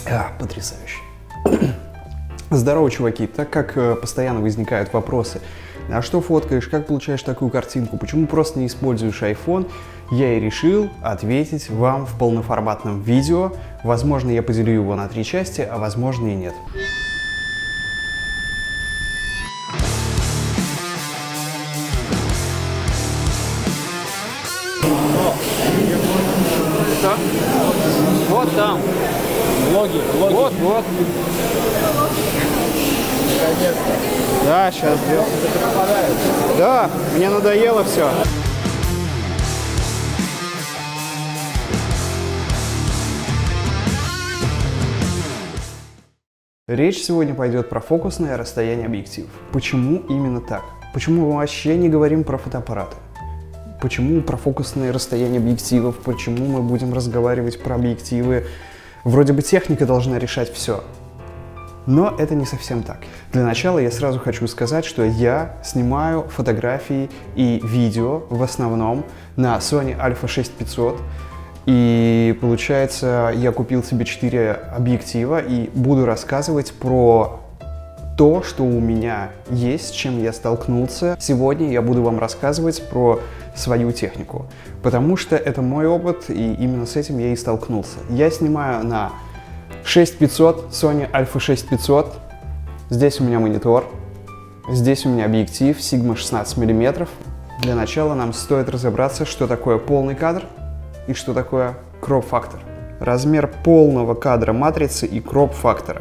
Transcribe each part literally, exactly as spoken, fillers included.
А, потрясающе. Здорово, чуваки. Так как э, постоянно возникают вопросы, а что фоткаешь, как получаешь такую картинку, почему просто не используешь iPhone, я и решил ответить вам в полноформатном видео. Возможно, я поделю его на три части, а возможно и нет. Что? Вот там. Влоги, влоги. Вот, вот. Наконец-то. Да, сейчас. Да, мне надоело все. Речь сегодня пойдет про фокусное расстояние объективов. Почему именно так? Почему мы вообще не говорим про фотоаппараты? Почему про фокусное расстояние объективов? Почему мы будем разговаривать про объективы? Вроде бы техника должна решать все. Но это не совсем так. Для начала я сразу хочу сказать, что я снимаю фотографии и видео в основном на Sony Alpha шесть пятьсот. И получается, я купил себе четыре объектива и буду рассказывать про то, что у меня есть, с чем я столкнулся. Сегодня я буду вам рассказывать про свою технику, потому что это мой опыт, и именно с этим я и столкнулся. Я снимаю на шесть пятьсот, Sony Alpha шесть пятьсот. Здесь у меня монитор, здесь у меня объектив Sigma шестнадцать миллиметров. Для начала нам стоит разобраться, что такое полный кадр и что такое кроп-фактор. Размер полного кадра матрицы и кроп-фактора.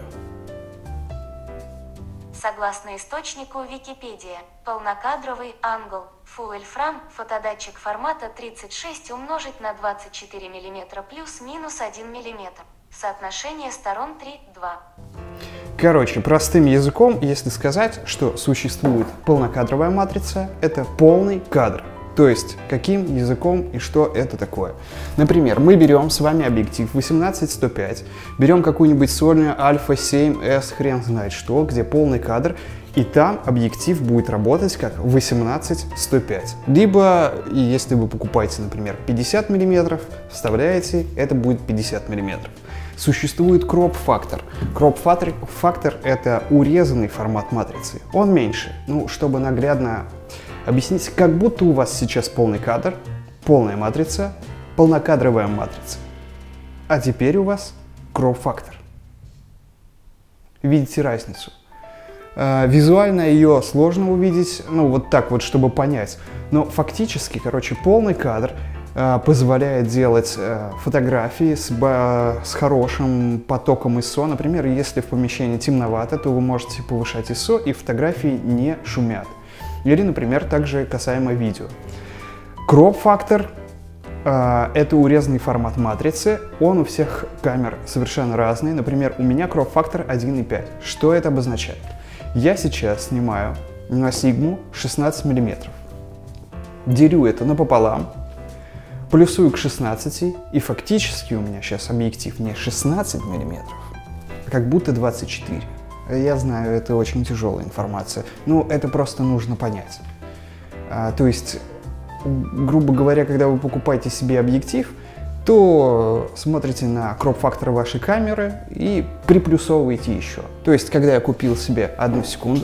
Согласно источнику Википедия, полнокадровый англ Full Frame фотодатчик формата тридцать шесть умножить на двадцать четыре миллиметра плюс-минус один миллиметр. Соотношение сторон три два. Короче, простым языком, если сказать, что существует полнокадровая матрица, это полный кадр. То есть, каким языком и что это такое. Например, мы берем с вами объектив восемнадцать сто пять, берем какую-нибудь Sony Alpha семь эс, хрен знает что, где полный кадр, и там объектив будет работать как восемнадцать сто пять. Либо, если вы покупаете, например, пятьдесят миллиметров, вставляете, это будет пятьдесят миллиметров. Существует кроп-фактор. Кроп-фактор — это урезанный формат матрицы. Он меньше. Ну, чтобы наглядно объяснить, как будто у вас сейчас полный кадр, полная матрица, полнокадровая матрица. А теперь у вас кроп-фактор. Видите разницу? Визуально ее сложно увидеть, ну вот так вот, чтобы понять. Но фактически, короче, полный кадр позволяет делать фотографии с, с хорошим потоком ай эс о. Например, если в помещении темновато, то вы можете повышать ай эс о, и фотографии не шумят. Или, например, также касаемо видео. Кроп-фактор э, — это урезанный формат матрицы. Он у всех камер совершенно разный. Например, у меня кроп-фактор один и пять. Что это обозначает? Я сейчас снимаю на Sigma шестнадцать миллиметров. Делю это напополам, плюсую к шестнадцати, и фактически у меня сейчас объектив не шестнадцать миллиметров, а как будто двадцать четыре. Я знаю, это очень тяжелая информация, но это просто нужно понять. А, то есть, грубо говоря, когда вы покупаете себе объектив, то смотрите на кроп-фактор вашей камеры и приплюсовываете еще. То есть, когда я купил себе, одну секунду,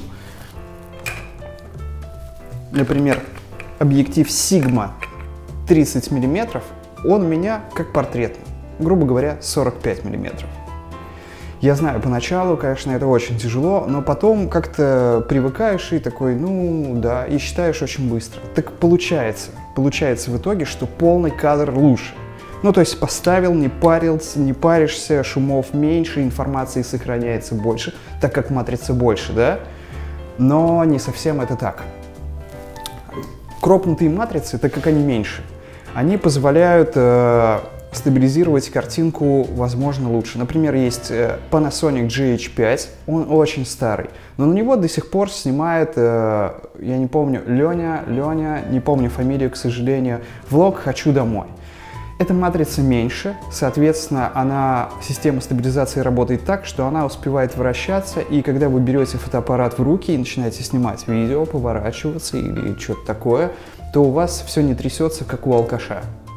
например, объектив Sigma тридцать миллиметров, он у меня как портретный, грубо говоря, сорок пять миллиметров. Я знаю, поначалу, конечно, это очень тяжело, но потом как-то привыкаешь и такой, ну да, и считаешь очень быстро. Так получается, получается в итоге, что полный кадр лучше. Ну, то есть поставил, не парился, не паришься, шумов меньше, информации сохраняется больше, так как матрица больше, да? Но не совсем это так. Кропнутые матрицы, так как они меньше, они позволяют э, стабилизировать картинку, возможно, лучше. Например, есть Panasonic джи эйч пять, он очень старый, но на него до сих пор снимает, э, я не помню, Леня, Леня, не помню фамилию, к сожалению, влог «Хочу домой». Эта матрица меньше, соответственно, она, система стабилизации работает так, что она успевает вращаться, и когда вы берете фотоаппарат в руки и начинаете снимать видео, поворачиваться или что-то такое, то у вас все не трясется, как у алкаша.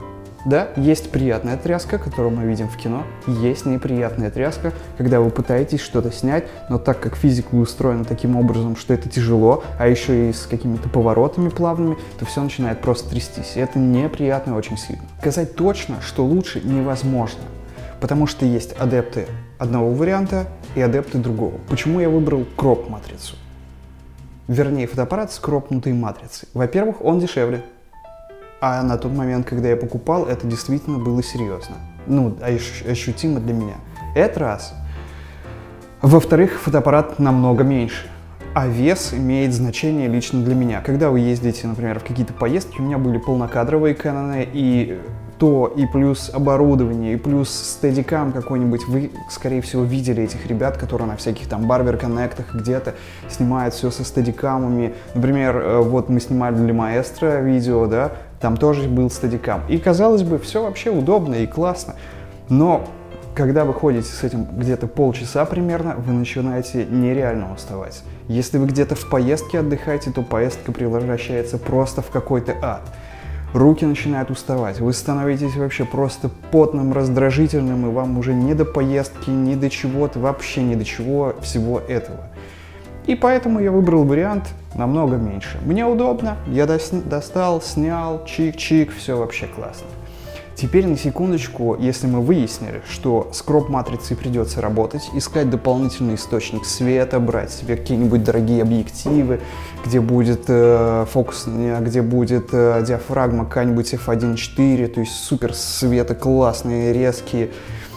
Да, есть приятная тряска, которую мы видим в кино, есть неприятная тряска, когда вы пытаетесь что-то снять, но так как физика устроена таким образом, что это тяжело, а еще и с какими-то поворотами плавными, то все начинает просто трястись, и это неприятно очень сильно. Сказать точно, что лучше, невозможно, потому что есть адепты одного варианта и адепты другого. Почему я выбрал кроп-матрицу? Вернее, фотоаппарат с кропнутой матрицей. Во-первых, он дешевле. А на тот момент, когда я покупал, это действительно было серьезно. Ну, ощутимо для меня. Это раз. Во-вторых, фотоаппарат намного меньше. А вес имеет значение лично для меня. Когда вы ездите, например, в какие-то поездки, у меня были полнокадровые Canon, и то, и плюс оборудование, и плюс стедикам какой-нибудь. Вы, скорее всего, видели этих ребят, которые на всяких там барбер-коннектах где-то снимают все со стедикамами. Например, вот мы снимали для Маэстро видео, да, там тоже был стедикам. И, казалось бы, все вообще удобно и классно. Но когда вы ходите с этим где-то полчаса примерно, вы начинаете нереально уставать. Если вы где-то в поездке отдыхаете, то поездка превращается просто в какой-то ад. Руки начинают уставать, вы становитесь вообще просто потным, раздражительным, и вам уже не до поездки, ни до чего-то, вообще ни до чего всего этого. И поэтому я выбрал вариант намного меньше. Мне удобно, я достал, снял, чик-чик, все вообще классно. Теперь на секундочку, если мы выяснили, что с кроп-матрицей придется работать, искать дополнительный источник света, брать себе какие-нибудь дорогие объективы, где будет э, фокус, где будет э, диафрагма какая-нибудь эф один четыре, то есть супер света, классные, резкие.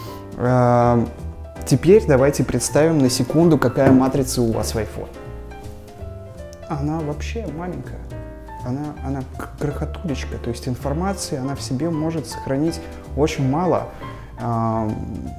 Э, теперь давайте представим на секунду, какая матрица у вас в iPhone. Она вообще маленькая. Она, она крохотулечка, то есть информации она в себе может сохранить очень мало. Э,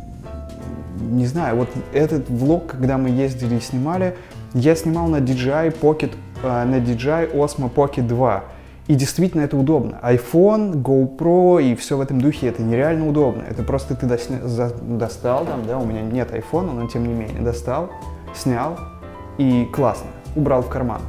не знаю, вот этот влог, когда мы ездили и снимали, я снимал на ди джей ай Pocket, э, на ди джей ай Osmo Pocket два. И действительно это удобно. iPhone, GoPro и все в этом духе, это нереально удобно. Это просто ты достал, там, да, у меня нет iPhone, но тем не менее, достал, снял и классно, убрал в карман.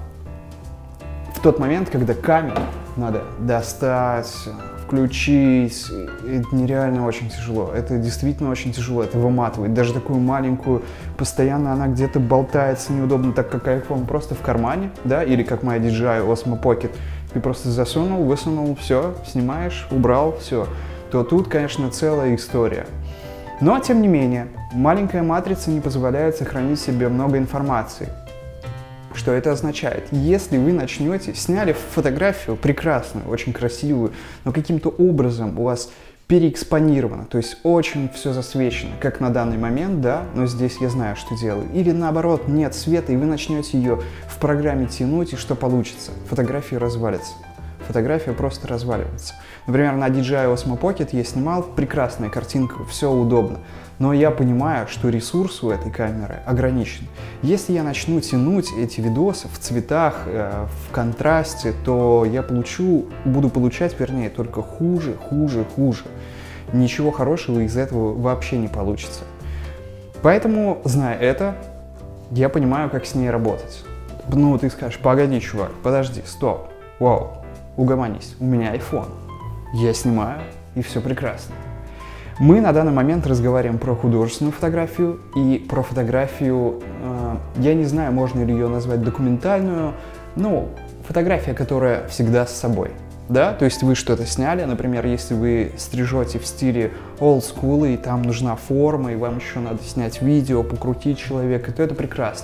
В тот момент, когда камеру надо достать, включить, это нереально очень тяжело. Это действительно очень тяжело, это выматывает. Даже такую маленькую, постоянно она где-то болтается неудобно, так как iPhone просто в кармане, да, или как моя ди джей ай Osmo Pocket. Ты просто засунул, высунул, все, снимаешь, убрал, все. То тут, конечно, целая история. Но, тем не менее, маленькая матрица не позволяет сохранить себе много информации. Что это означает? Если вы начнете, сняли фотографию прекрасную, очень красивую, но каким-то образом у вас переэкспонировано, то есть очень все засвечено, как на данный момент, да, но здесь я знаю, что делаю. Или наоборот, нет света, и вы начнете ее в программе тянуть, и что получится? Фотография развалится. Фотография просто разваливается. Например, на ди джей ай Osmo Pocket я снимал, прекрасная картинка, все удобно. Но я понимаю, что ресурс у этой камеры ограничен. Если я начну тянуть эти видосы в цветах, э, в контрасте, то я получу, буду получать, вернее, только хуже, хуже, хуже. Ничего хорошего из этого вообще не получится. Поэтому, зная это, я понимаю, как с ней работать. Ну, ты скажешь, погоди, чувак, подожди, стоп, вау, угомонись, у меня iPhone. Я снимаю, и все прекрасно. Мы на данный момент разговариваем про художественную фотографию и про фотографию, э, я не знаю, можно ли ее назвать документальную, но фотография, которая всегда с собой. Да? То есть вы что-то сняли, например, если вы стрижете в стиле old school, и там нужна форма, и вам еще надо снять видео, покрутить человека, то это прекрасно.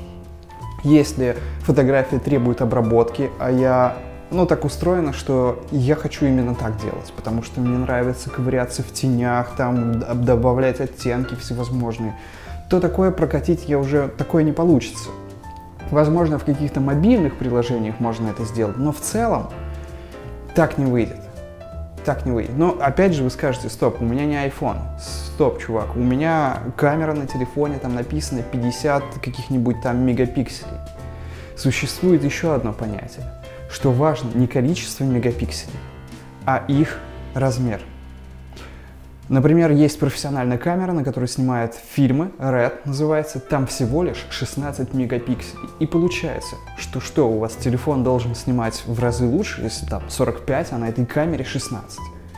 Если фотография требует обработки, а я... Ну, так устроено, что я хочу именно так делать, потому что мне нравится ковыряться в тенях, там, добавлять оттенки всевозможные, то такое прокатить я уже, такое не получится. Возможно, в каких-то мобильных приложениях можно это сделать, но в целом так не выйдет. Так не выйдет. Но, опять же, вы скажете, стоп, у меня не iPhone. Стоп, чувак, у меня камера на телефоне, там написано пятьдесят каких-нибудь там мегапикселей. Существует еще одно понятие, что важно не количество мегапикселей, а их размер. Например, есть профессиональная камера, на которой снимают фильмы, ред называется, там всего лишь шестнадцать мегапикселей. И получается, что что, у вас телефон должен снимать в разы лучше, если там сорок пять, а на этой камере шестнадцать.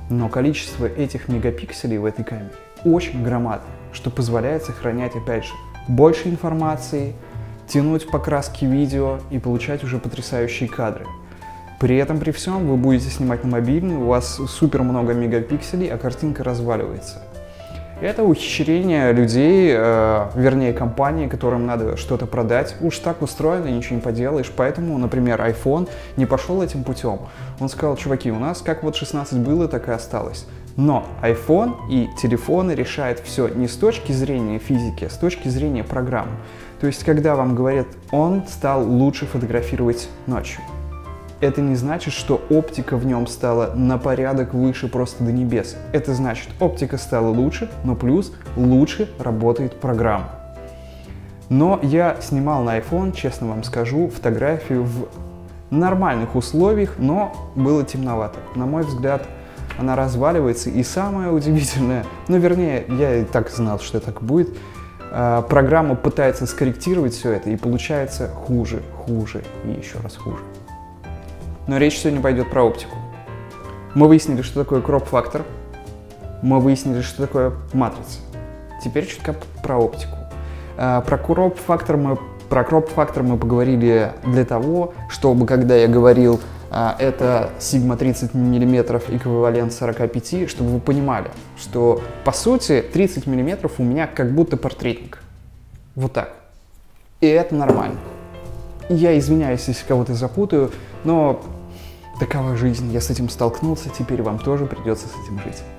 но количество этих мегапикселей в этой камере очень громадно, что позволяет сохранять, опять же, больше информации, тянуть покраски видео и получать уже потрясающие кадры. При этом, при всем, вы будете снимать на мобильный, у вас супер много мегапикселей, а картинка разваливается. Это ухищрение людей, э, вернее компаний, которым надо что-то продать. Уж так устроено, ничего не поделаешь. Поэтому, например, iPhone не пошел этим путем. Он сказал: чуваки, у нас как вот шестнадцать было, так и осталось. Но iPhone и телефоны решают все не с точки зрения физики, а с точки зрения программ. То есть, когда вам говорят, он стал лучше фотографировать ночью, это не значит, что оптика в нем стала на порядок выше просто до небес. Это значит, оптика стала лучше, но плюс лучше работает программа. Но я снимал на iPhone, честно вам скажу, фотографию в нормальных условиях, но было темновато. На мой взгляд, она разваливается. И самое удивительное, ну вернее, я и так знал, что так будет, программа пытается скорректировать все это, и получается хуже, хуже и еще раз хуже. Но речь сегодня пойдет про оптику. Мы выяснили, что такое кроп-фактор, мы выяснили, что такое матрица. Теперь чутка про оптику. Про кроп-фактор мы, про кроп-фактор мы поговорили для того, чтобы, когда я говорил, это сигма тридцать миллиметров эквивалент сорок пять, чтобы вы понимали, что по сути тридцать миллиметров у меня как будто портретник. Вот так. И это нормально. Я извиняюсь, если кого-то запутаю, но такова жизнь, я с этим столкнулся, теперь вам тоже придется с этим жить.